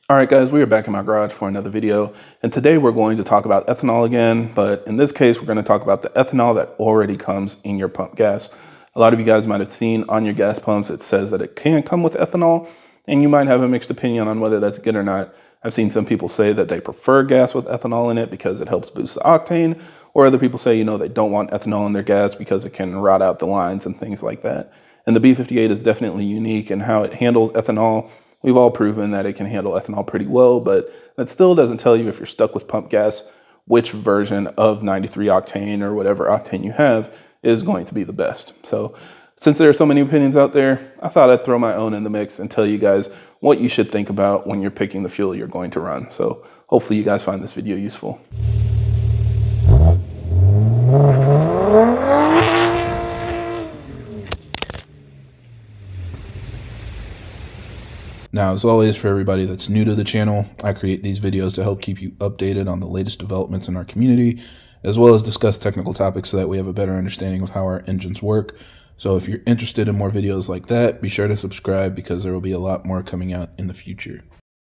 All right, guys, we are back in my garage for another video, and today we're going to talk about ethanol again, but in this case, we're going to talk about the ethanol that already comes in your pump gas. A lot of you guys might have seen on your gas pumps, it says that it can come with ethanol, and you might have a mixed opinion on whether that's good or not. I've seen some people say that they prefer gas with ethanol in it because it helps boost the octane, or other people say, they don't want ethanol in their gas because it can rot out the lines and things like that. And the B58 is definitely unique in how it handles ethanol. We've all proven that it can handle ethanol pretty well, but that still doesn't tell you if you're stuck with pump gas, which version of 93 octane or whatever octane you have is going to be the best. So since there are so many opinions out there, I thought I'd throw my own in the mix and tell you guys what you should think about when you're picking the fuel you're going to run. So hopefully you guys find this video useful. Now, as always, for everybody that's new to the channel, I create these videos to help keep you updated on the latest developments in our community, as well as discuss technical topics so that we have a better understanding of how our engines work. So if you're interested in more videos like that, be sure to subscribe because there will be a lot more coming out in the future.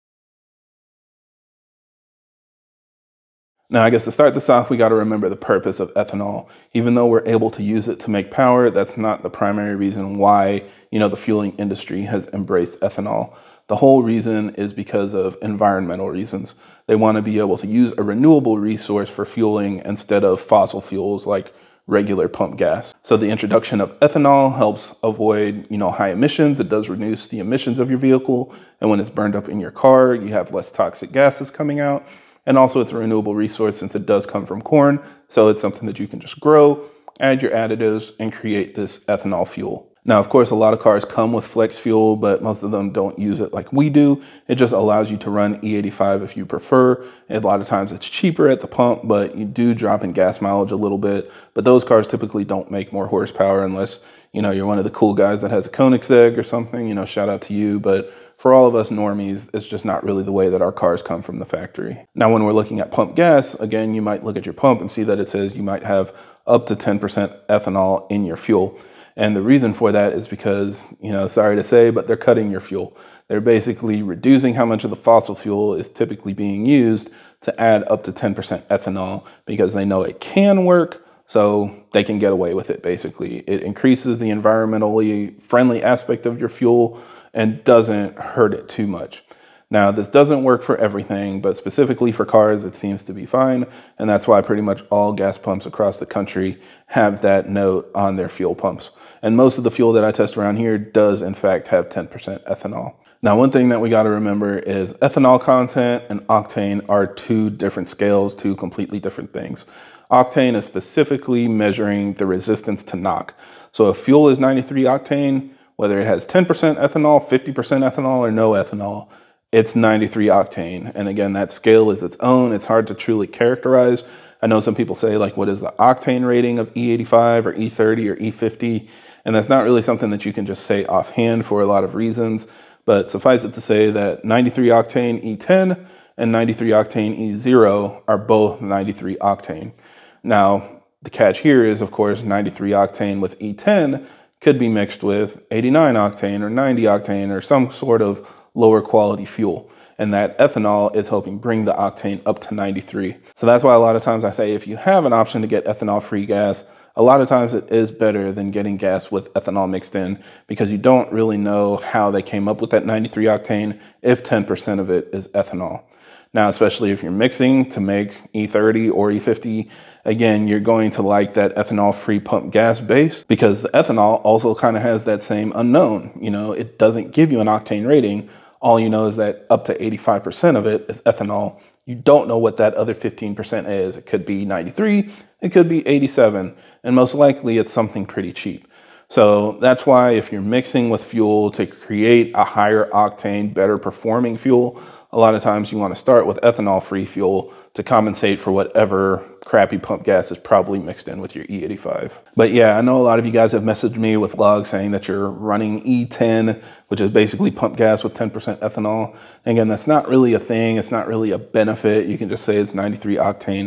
Now, I guess to start this off, we got to remember the purpose of ethanol. Even though we're able to use it to make power, that's not the primary reason why, the fueling industry has embraced ethanol. The whole reason is because of environmental reasons. They want to be able to use a renewable resource for fueling instead of fossil fuels like regular pump gas. So the introduction of ethanol helps avoid, high emissions. It does reduce the emissions of your vehicle. And when it's burned up in your car, you have less toxic gases coming out. And also it's a renewable resource since it does come from corn. So it's something that you can just grow, add your additives, and create this ethanol fuel. Now, of course, a lot of cars come with flex fuel, but most of them don't use it like we do. It just allows you to run E85 if you prefer. A lot of times it's cheaper at the pump, but you do drop in gas mileage a little bit. But those cars typically don't make more horsepower unless, you're one of the cool guys that has a Koenigsegg or something, shout out to you. But for all of us normies, it's just not really the way that our cars come from the factory. Now, when we're looking at pump gas, again, you might look at your pump and see that it says you might have up to 10% ethanol in your fuel. And the reason for that is because, sorry to say, but they're cutting your fuel. They're basically reducing how much of the fossil fuel is typically being used to add up to 10% ethanol because they know it can work, so they can get away with it, basically. It increases the environmentally friendly aspect of your fuel and doesn't hurt it too much. Now, this doesn't work for everything, but specifically for cars, it seems to be fine. And that's why pretty much all gas pumps across the country have that note on their fuel pumps. And most of the fuel that I test around here does, in fact, have 10% ethanol. Now, one thing that we got to remember is ethanol content and octane are two different scales, two completely different things. Octane is specifically measuring the resistance to knock. So if fuel is 93 octane, whether it has 10% ethanol, 50% ethanol, or no ethanol, it's 93 octane. And again, that scale is its own. It's hard to truly characterize. I know some people say, what is the octane rating of E85 or E30 or E50? And that's not really something that you can just say offhand for a lot of reasons. But suffice it to say that 93 octane E10 and 93 octane E0 are both 93 octane. Now, the catch here is, of course, 93 octane with E10 could be mixed with 89 octane or 90 octane or some sort of lower quality fuel. And that ethanol is helping bring the octane up to 93. So that's why a lot of times I say if you have an option to get ethanol-free gas, a lot of times it is better than getting gas with ethanol mixed in because you don't really know how they came up with that 93 octane if 10% of it is ethanol. Now, especially if you're mixing to make E30 or E50, again, you're going to like that ethanol-free pump gas base because the ethanol also kind of has that same unknown. It doesn't give you an octane rating. All you know is that up to 85% of it is ethanol. You don't know what that other 15% is. It could be 93, it could be 87, and most likely it's something pretty cheap. So that's why if you're mixing with fuel to create a higher octane, better performing fuel, a lot of times you want to start with ethanol-free fuel to compensate for whatever crappy pump gas is probably mixed in with your E85. But yeah, I know a lot of you guys have messaged me with logs saying that you're running E10, which is basically pump gas with 10% ethanol. And again, that's not really a thing. It's not really a benefit. You can just say it's 93 octane.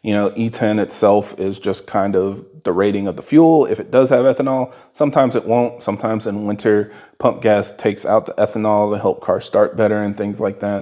E10 itself is just kind of the rating of the fuel. If it does have ethanol, sometimes it won't. Sometimes in winter, pump gas takes out the ethanol to help cars start better and things like that.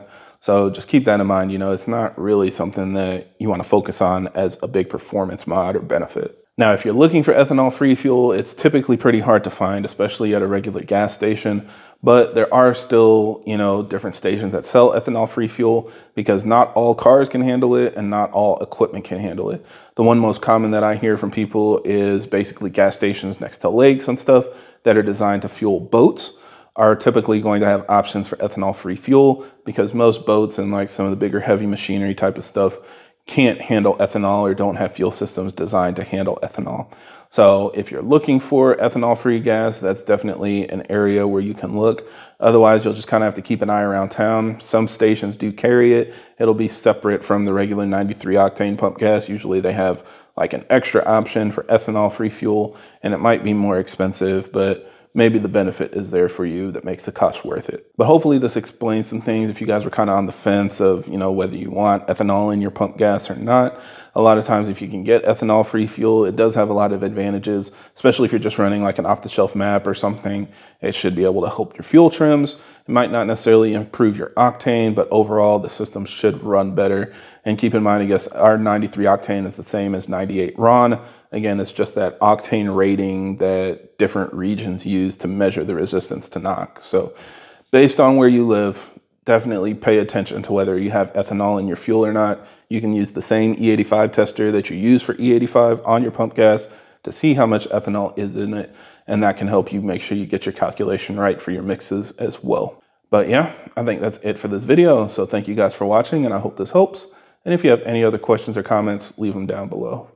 So just keep that in mind. It's not really something that you want to focus on as a big performance mod or benefit. Now, if you're looking for ethanol-free fuel, it's typically pretty hard to find, especially at a regular gas station. But there are still, different stations that sell ethanol-free fuel, because not all cars can handle it and not all equipment can handle it. The one most common that I hear from people is basically gas stations next to lakes and stuff that are designed to fuel boats are typically going to have options for ethanol-free fuel, because most boats and like some of the bigger heavy machinery type of stuff can't handle ethanol or don't have fuel systems designed to handle ethanol. So if you're looking for ethanol-free gas, that's definitely an area where you can look. Otherwise, you'll just kind of have to keep an eye around town. Some stations do carry it. It'll be separate from the regular 93 octane pump gas. Usually they have like an extra option for ethanol-free fuel, and it might be more expensive, but maybe the benefit is there for you that makes the cost worth it. But hopefully this explains some things if you guys were kind of on the fence of, whether you want ethanol in your pump gas or not. A lot of times if you can get ethanol-free fuel, it does have a lot of advantages, especially if you're just running like an off-the-shelf map or something. It should be able to help your fuel trims. It might not necessarily improve your octane, but overall the system should run better. And keep in mind, I guess our 93 octane is the same as 98 RON. Again, it's just that octane rating that different regions use to measure the resistance to knock. So based on where you live, definitely pay attention to whether you have ethanol in your fuel or not. You can use the same E85 tester that you use for E85 on your pump gas to see how much ethanol is in it. And that can help you make sure you get your calculation right for your mixes as well. But yeah, I think that's it for this video. So thank you guys for watching, and I hope this helps. And if you have any other questions or comments, leave them down below.